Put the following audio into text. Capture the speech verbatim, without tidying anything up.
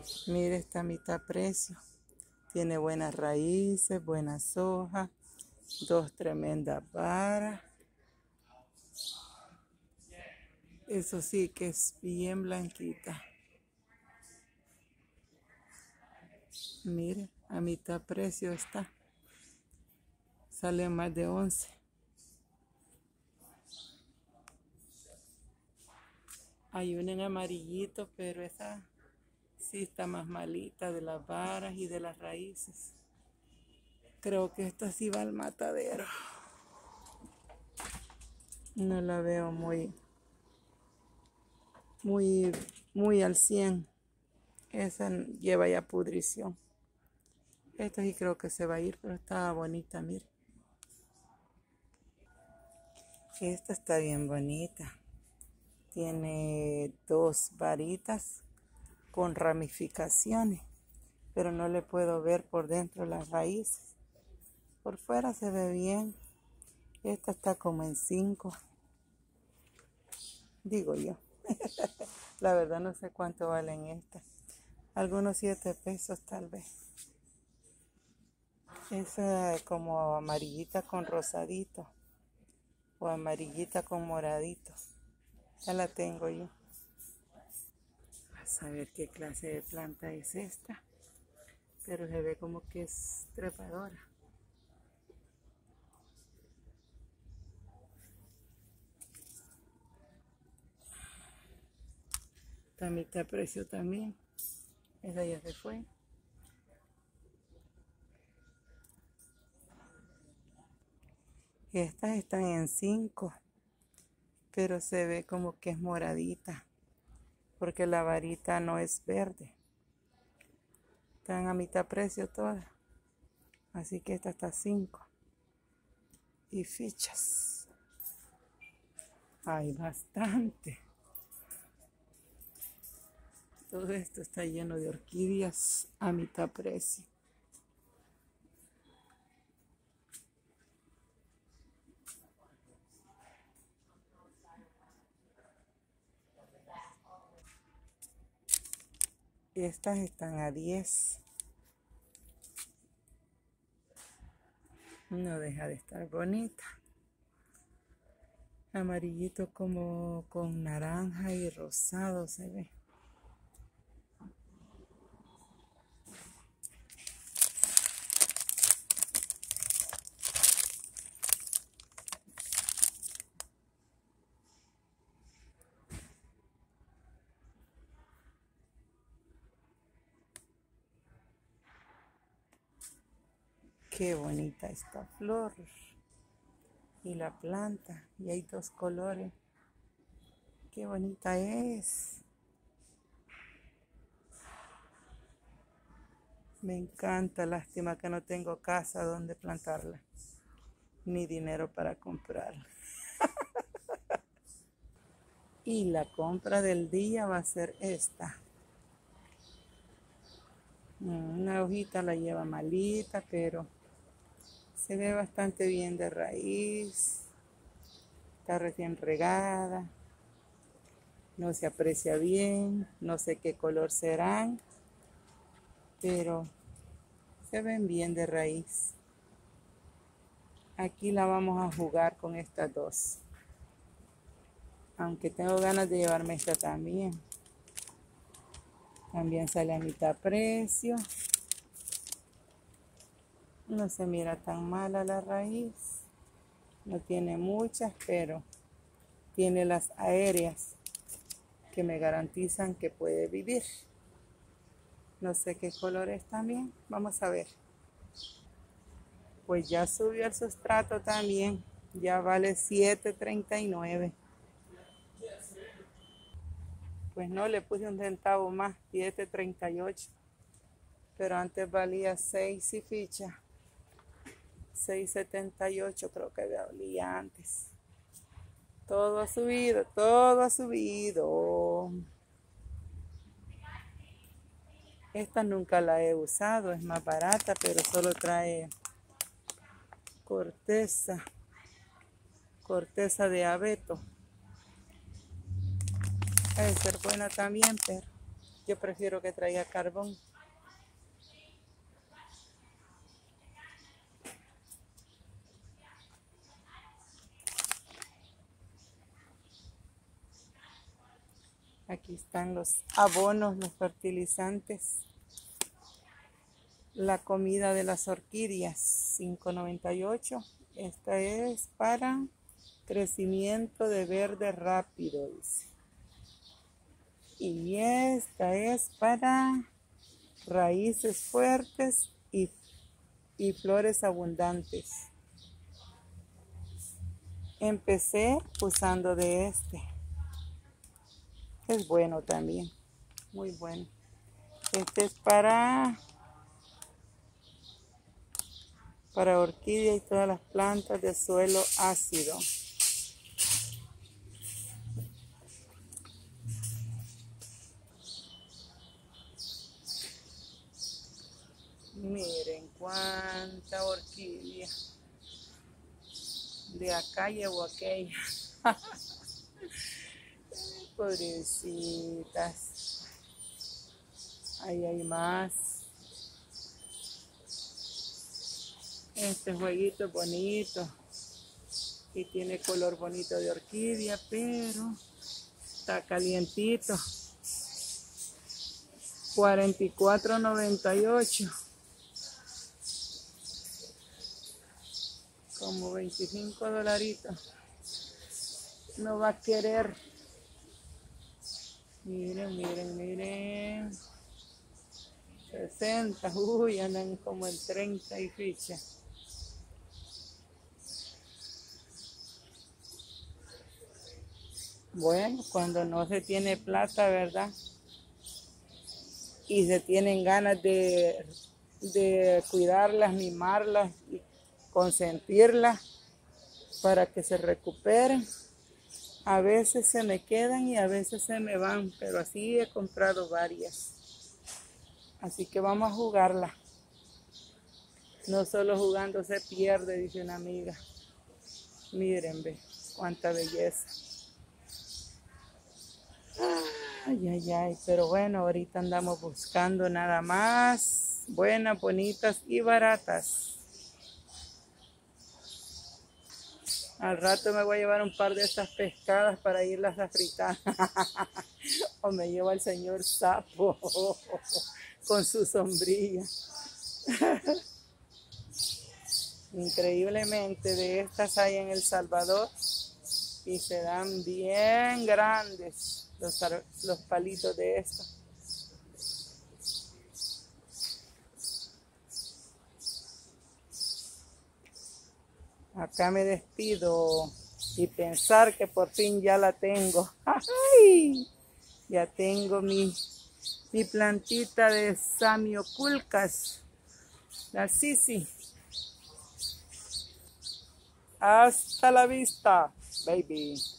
Mire, esta mitad precio. Tiene buenas raíces, buenas hojas, dos tremendas varas. Eso sí que es bien blanquita. Mire, a mitad precio está. Sale más de once. Hay una en amarillito, pero esa sí está más malita de las varas y de las raíces. Creo que esta sí va al matadero. No la veo muy, muy, muy al cien. Esa lleva ya pudrición. Esta sí creo que se va a ir, pero está bonita, mire. Esta está bien bonita. Tiene dos varitas con ramificaciones, pero no le puedo ver por dentro las raíces. Por fuera se ve bien. Esta está como en cinco. Digo yo. La verdad no sé cuánto valen estas. Algunos siete pesos tal vez. Esa es como amarillita con rosadito. O amarillita con moradito. Ya la tengo yo. A saber qué clase de planta es esta. Pero se ve como que es trepadora. Esta mitad precio también. Esa ya se fue. Estas están en cinco. Pero se ve como que es moradita. Porque la varita no es verde. Están a mitad precio todas. Así que esta está cinco. Y fichas. Hay bastante. Todo esto está lleno de orquídeas a mitad precio. Estas están a diez. No deja de estar bonita. Amarillito como con naranja y rosado se ve. Qué bonita esta flor. Y la planta. Y hay dos colores. Qué bonita es. Me encanta. Lástima que no tengo casa donde plantarla. Ni dinero para comprarla. Y la compra del día va a ser esta. Una hojita la lleva malita, pero se ve bastante bien de raíz. Está recién regada. No se aprecia bien. No sé qué color serán. Pero se ven bien de raíz. Aquí la vamos a jugar con estas dos. Aunque tengo ganas de llevarme esta también. También sale a mitad precio. No se mira tan mala la raíz. No tiene muchas, pero tiene las aéreas que me garantizan que puede vivir. No sé qué color es también. Vamos a ver. Pues ya subió el sustrato también. Ya vale siete treinta y nueve. Pues no, le puse un centavo más, siete treinta y ocho. Pero antes valía seis y ficha. seis setenta y ocho creo que valía antes. Todo ha subido, todo ha subido. Esta nunca la he usado, es más barata, pero solo trae corteza. Corteza de abeto. Debe ser buena también, pero Yo prefiero que traiga carbón. Aquí están los abonos, los fertilizantes. La comida de las orquídeas, cinco noventa y ocho. Esta es para crecimiento de verde rápido, dice. Y esta es para raíces fuertes y, y flores abundantes. Empecé usando de este. Es bueno también, muy bueno. Este es para, para orquídea y todas las plantas de suelo ácido. Miren cuánta orquídea. De acá llevo aquella. Pobrecitas. Ahí hay más. Este jueguito es bonito. Y tiene color bonito de orquídea, pero está calientito. cuarenta y cuatro noventa y ocho. Como veinticinco dolaritos. No va a querer. Miren, miren, miren. sesenta. Uy, andan como en treinta y ficha. Bueno, cuando no se tiene plata, ¿verdad? Y se tienen ganas de, de cuidarlas, mimarlas y consentirlas para que se recuperen. A veces se me quedan y a veces se me van, pero así he comprado varias. Así que vamos a jugarla. No solo jugando se pierde, dice una amiga. Miren, ve, cuánta belleza. Ay, ay, ay, pero bueno, ahorita andamos buscando nada más buenas, bonitas y baratas. Al rato me voy a llevar un par de estas pescadas para irlas a fritar. O me llevo al señor sapo con su sombrilla. Increíblemente de estas hay en El Salvador y se dan bien grandes los, los palitos de estos. Acá me despido y pensar que por fin ya la tengo. ¡Ay! Ya tengo mi, mi plantita de Samioculcas, la Sisi. Hasta la vista, baby.